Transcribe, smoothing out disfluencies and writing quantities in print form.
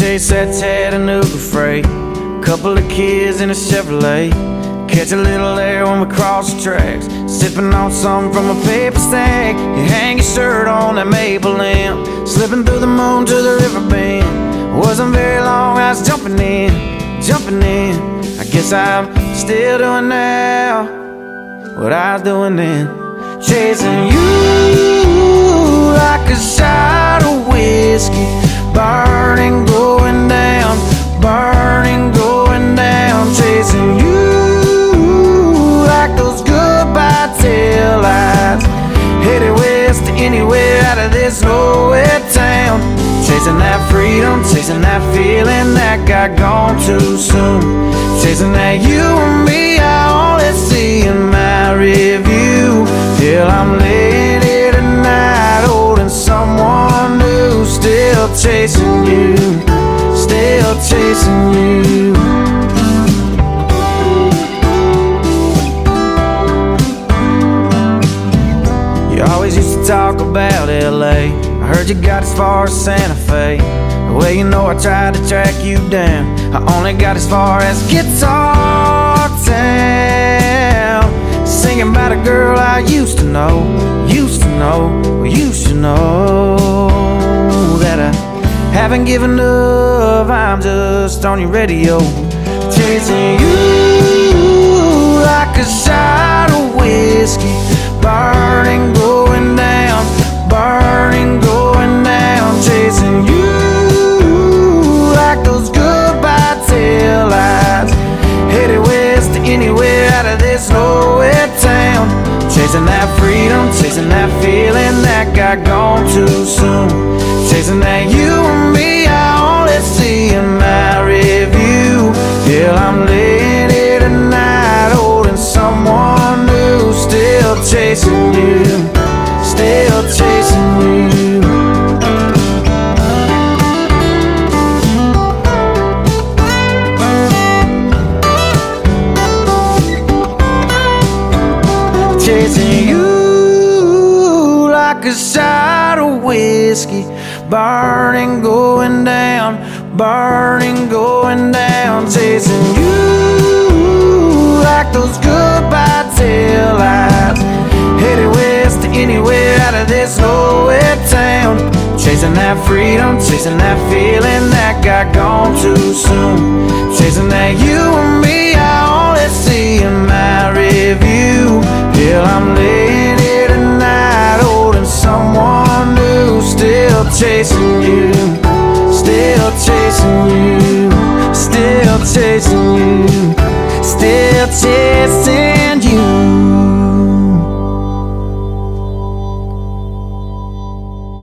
chase that Chattanooga freight, couple of kids in a Chevrolet. Catch a little air when we cross the tracks, sipping on something from a paper stack. You hang your shirt on that maple limb, slipping through the moon to the river bend. Wasn't very long, I was jumping in. I guess I'm still doing now what I was doing then. Chasing you like a shot of whiskey, burning, going down, burning, going down. Chasing you like those goodbye tail lights, headed west to anywhere out of this nowhere town. Chasing that freedom, chasing that feeling that got gone too soon. Chasing that you and me, I only see in my review. Till I'm laying here tonight, holding someone new. Still chasing you, still chasing you. You always used to talk about LA. I heard you got as far as Santa Fe. Well, you know I tried to track you down. I only got as far as Guitar Town, singing about a girl I used to know. Well, you should know that I haven't given up. I'm just on your radio, chasing you like a shot of whiskey, burning, going down, burning, going down. Chasing you like those goodbye tail lights, headed west to anywhere out of this nowhere town. Chasing that freedom, chasing that feeling that got gone too soon. Chasing that you and me, I only see in my review. Till I'm laying here tonight, holding someone new. Still chasing you, still chasing you. Chasing you like a shot of whiskey, burning, going down, burning, going down. Chasing you like those goodbye tail lights, headed west to anywhere out of this nowhere town. Chasing that freedom, chasing that feeling that got gone too soon. Chasing that you and me, I only see in my review. Till I'm laying here tonight, holding someone new. Still chasing you,